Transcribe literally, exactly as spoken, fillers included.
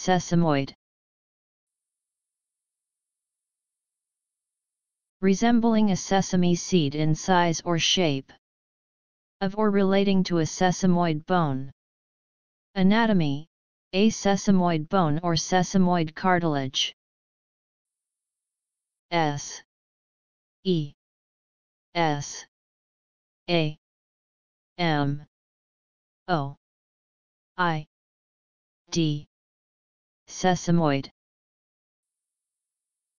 sesamoid. Resembling a sesame seed in size or shape. Of or relating to a sesamoid bone. Anatomy: a sesamoid bone or sesamoid cartilage. S E S A M O I D. Sesamoid.